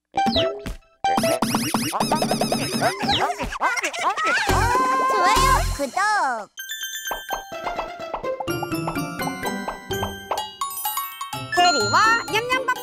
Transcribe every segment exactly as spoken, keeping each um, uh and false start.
좋아요, 구독. 캐리와 냠냠밥상.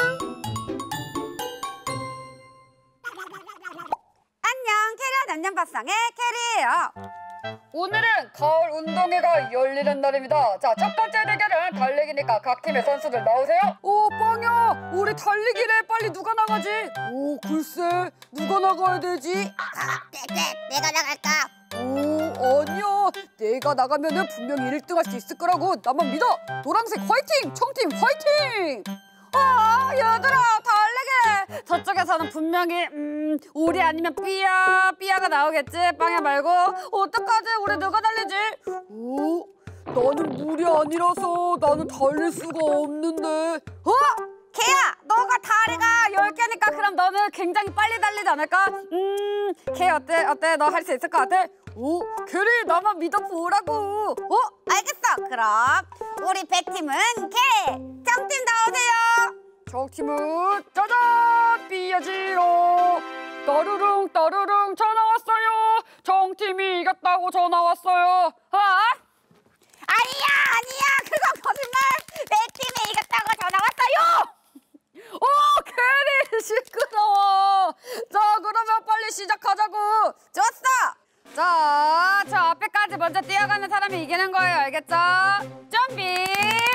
안녕, 캐리와 냠냠밥상의 캐리예요. 오늘은 가을 운동회가 열리는 날입니다. 자, 첫 번째 대결은 달리기니까 각 팀의 선수들 나오세요. 오, 빵야, 우리 달리기래. 빨리 누가 나가지? 오, 글쎄, 누가 나가야 되지? 아, 네, 네, 내가 나갈까? 오, 아니야. 내가 나가면은 분명히 일 등 할 수 있을 거라고. 나만 믿어. 노란색 화이팅! 청팀 화이팅! 아, 얘들아, 달리기! 저쪽에서는 분명히 음, 우리 아니면 삐야, 삐야가 나오겠지? 빵야 말고. 어떡하지? 우리 누가 달리지? 오, 나는 물이 아니라서 나는 달릴 수가 없는데. 어? 걔야, 너가 다리가 열 개니까 그럼 너는 굉장히 빨리 달리지 않을까? 음, 걔 어때? 어때? 너 할 수 있을 것 같아? 오, 걔리 나만 믿어보라고. 어? 알겠어. 그럼 우리 배팀은 걔, 정팀 나오세요. 저 팀은 짜잔! 삐야지로 따르릉 따르릉 전화 왔어요. 정팀이 이겼다고 전화 왔어요. 아? 아니야, 아니야. 그건 거짓말. 내 팀이 이겼다고 전화 왔어요. 오, 캐리 시끄러워. 자, 그러면 빨리 시작하자고. 좋았어. 자, 저 앞에까지 먼저 뛰어가는 사람이 이기는 거예요. 알겠죠? 준비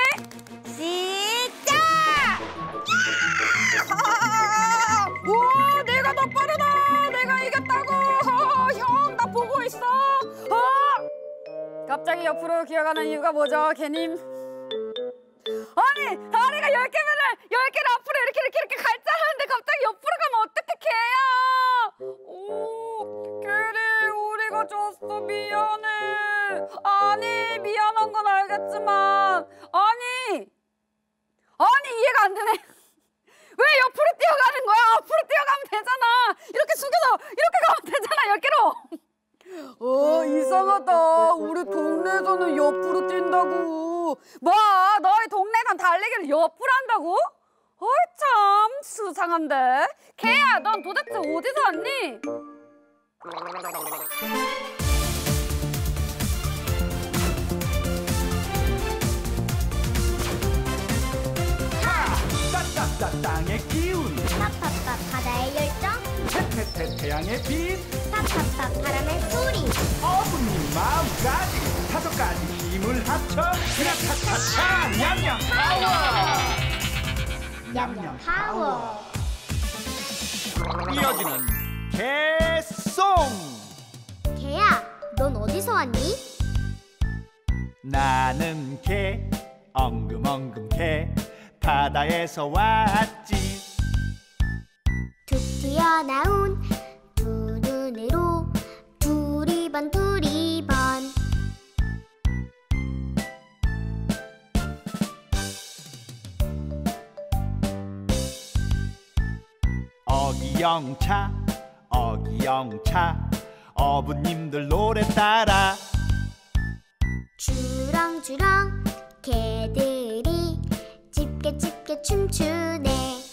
시작! 오, 내가 더 빠르다. 내가 이겼다고. 형, 나 보고 있어. 어? 갑자기 옆으로 기어가는 이유가 뭐죠, 개님? 아니, 다리가 열 개면은 열 개를 앞으로 이렇게 이렇게 이렇게 갈 줄 알았는데 갑자기 옆으로 가면 어떡해, 개야? 오, 개리, 우리가 졌어. 미안해. 아니, 미안한 건 알겠지만, 아니, 아니, 이해가 안 되네. 왜 옆으로 뛰어가는 거야? 앞으로 뛰어가면 되잖아. 이렇게 숙여서 이렇게 가면 되잖아, 열 개로. 어, 이상하다. 우리 동네에서는 옆으로 뛴다고. 뭐, 너희 동네에선 달리기를 옆으로 한다고? 어이, 참 수상한데. 걔야, 넌 도대체 어디서 왔니? 따따따 땅의 기운 파파파 바다의 열정. 태태태 태양의 빛 파파파 바람의 소리. 어부님 마음까지 다섯 가지 힘을 합쳐 차차차차 냠냠 파워 냠냠 파워. 이어지는 개송 걔야, 넌 어디서 왔니? 나는 개 엉금엉금 개 바다에서 왔지 툭 튀어나온 두 눈으로 두리번 두리번. 어기영차 어기영차 어부님들 노래 따라 주렁주렁 개들이 집게 집게 춤추네.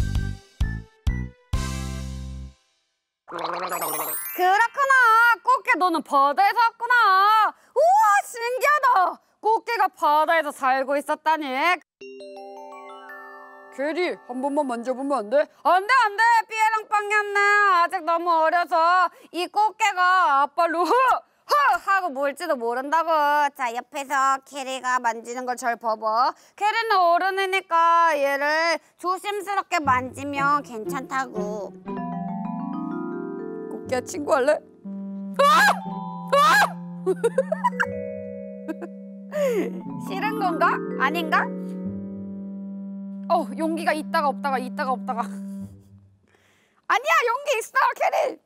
그렇구나. 꽃게 너는 바다에서 왔구나. 우와, 신기하다. 꽃게가 바다에서 살고 있었다니. 캐리, 한 번만 만져보면 안 돼? 안 돼, 안 돼. 삐에랑 빵이었네. 아직 너무 어려서 이 꽃게가 아빠로 흐! 흐! 하고 뭘지도 모른다고. 자, 옆에서 캐리가 만지는 걸 잘 봐봐. 캐리는 어른이니까 얘를 조심스럽게 만지면 괜찮다고. 꽃게야, 친구할래? 싫은 건가? 아닌가? 어, 용기가 있다가 없다가 있다가 없다가. 아니야, 용기 있어, 캐리.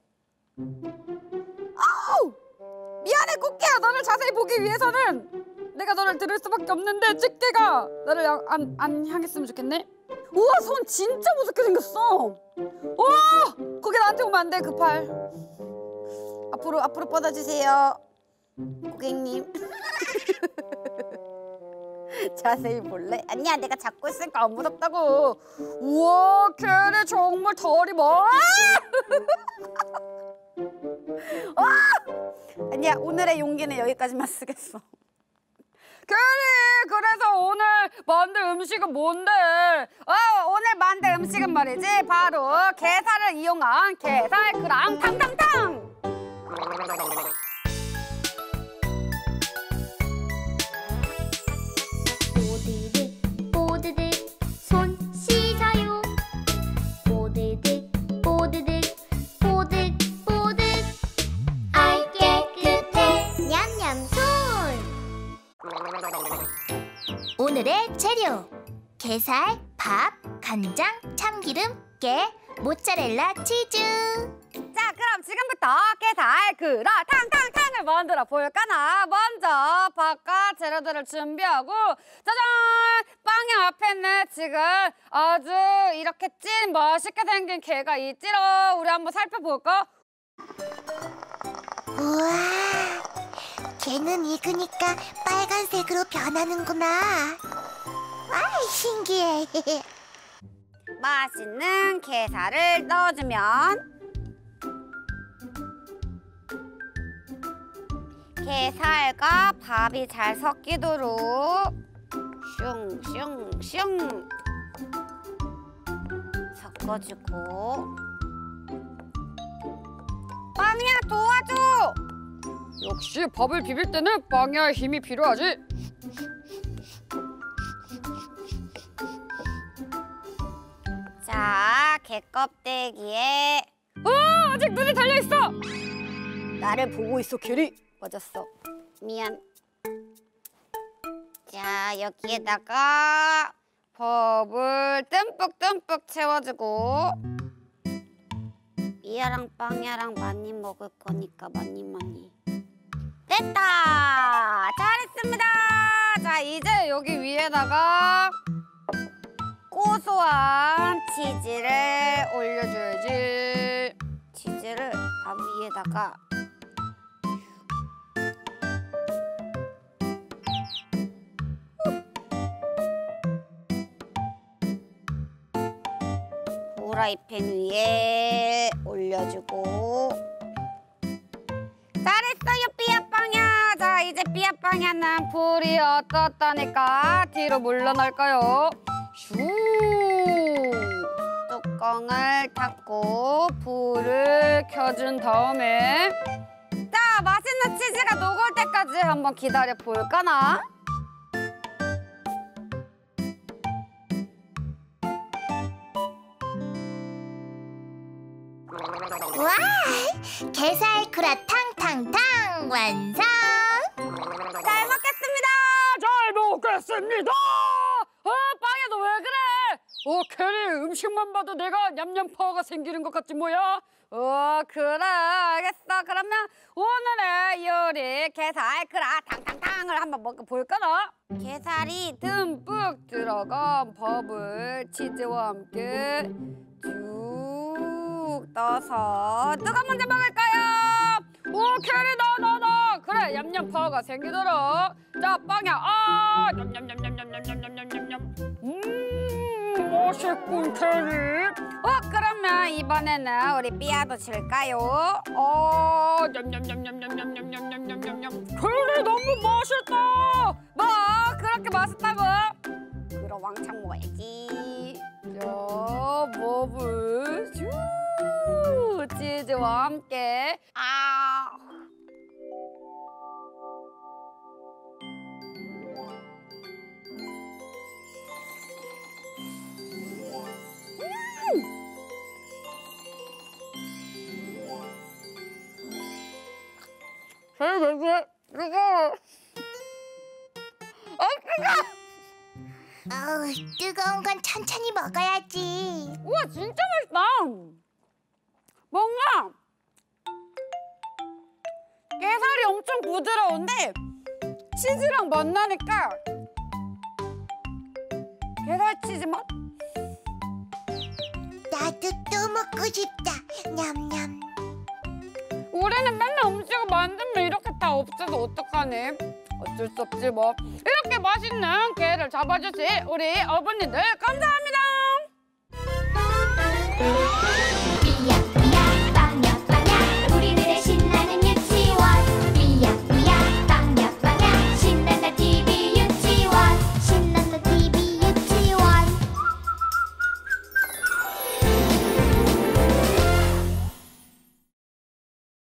아우, 미안해, 꽃게야. 너를 자세히 보기 위해서는 내가 너를 들을 수밖에 없는데 집게가 너를 안, 안 향했으면 좋겠네. 우와, 손 진짜 무섭게 생겼어. 오, 거기 나한테 오면 안 돼, 그 팔. 앞으로 앞으로 뻗어주세요, 고객님. 자세히 볼래? 아니야, 내가 잡고 있으니까 안 무섭다고. 우와, 걔네 정말 털이 많아. 아! 아니야, 오늘의 용기는 여기까지만 쓰겠어. 걔네, 그래서 오늘 만들 음식은 뭔데? 아, 오늘 만들 음식은 말이지, 바로 게살을 이용한 게살 그랑 탕탕탕. 뽀드득 뽀드득 손 씻어요. 뽀드득 뽀드득 뽀득 뽀득 아이 깨끗해 냠냠 손. 오늘의 재료 게살, 밥, 간장, 참기름, 깨, 모짜렐라 치즈. 자, 그럼 지금부터 게살 그라 탕탕탕을 만들어 볼까나. 먼저 밥과 재료들을 준비하고, 짜잔! 빵의 앞에는 지금 아주 이렇게 찐 맛있게 생긴 게가 있지로. 우리 한번 살펴볼까? 우와, 걔는 익으니까 빨간색으로 변하는구나. 아, 신기해. 맛있는 게살을 넣어주면 게살과 밥이 잘 섞이도록 슝슝슝 섞어주고. 빵이야, 도와줘! 역시 밥을 비빌 때는 빵이야 힘이 필요하지. 자, 게 껍데기에 어, 아직 눈이 달려있어! 나를 보고 있어, 게리. 맞았어. 미안. 자, 여기에다가 밥을 듬뿍듬뿍 채워주고. 미아랑 빵야랑 많이 먹을 거니까 많이 많이. 됐다! 잘했습니다! 자, 이제 여기 위에다가 고소한 치즈를 올려줘야지. 치즈를 밥 위에다가. 프라이팬 위에 올려주고. 잘했어요, 삐아빵야. 자, 이제 삐아빵야는 불이 어떻다니까 뒤로 물러날까요? 슈. 뚜껑을 닫고 불을 켜준 다음에, 자, 맛있는 치즈가 녹을 때까지 한번 기다려 볼까나? 와, 게살 그라탕 탕탕 완성. 잘 먹겠습니다. 잘 먹겠습니다. 어, 빵야, 너 왜 그래? 어, 괜히 음식만 봐도 내가 냠냠 파워가 생기는 것 같지 뭐야? 어, 그래, 알겠어. 그러면 오늘의 요리 게살 그라 탕탕탕을 한번 먹어볼까나? 게살이 듬뿍 들어간 밥을 치즈와 함께 쭉 떠서 누가 먼저 먹을까요? 오, 캐리, 나, 나, 나. 그래, 냠냠 파워가 생기도록. 자, 빵야, 아, 냠냠냠냠냠냠냠냠냠. 음, 맛있군, 캐리. 어, 그러면 이번에는 우리 삐아도 칠까요? 어, 냠냠냠냠냠냠냠냠냠냠냠. 캐리, 너무 맛있다. 뭐, 그렇게 맛있다고? 그럼 왕창 먹어야지. 자, 버블 슈. 치즈와 함께. 아. 음. 왜, 왜, 이거. 어, 뜨거! 어우, 뜨거운 건 천천히 먹어야지. 우와, 진짜 맛있다. 뭔가 게살이 엄청 부드러운데 치즈랑 만나니까 게살 치즈 맛? 나도 또 먹고 싶다. 냠냠. 우리는 맨날 음식을 만들면 이렇게 다 없어서 어떡하니? 어쩔 수 없지 뭐. 이렇게 맛있는 게를 잡아주신 우리 어부님들 감사합니다.